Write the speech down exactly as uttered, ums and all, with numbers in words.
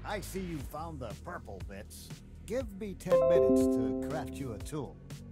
I see you found the purple bits. Give me ten minutes to craft you a tool.